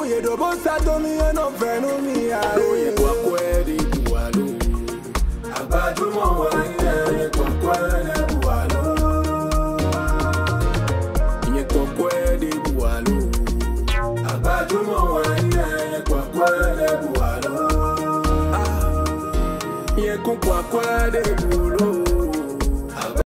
ye do bossa to mi e no fenu mi a. Oye kwakwe de bualo. Abajumo wa ye kwakwe de bualo. Ye kwakwe de bualo. Abajumo wa ye kwakwe de bualo. Ye kwakwe de bualo.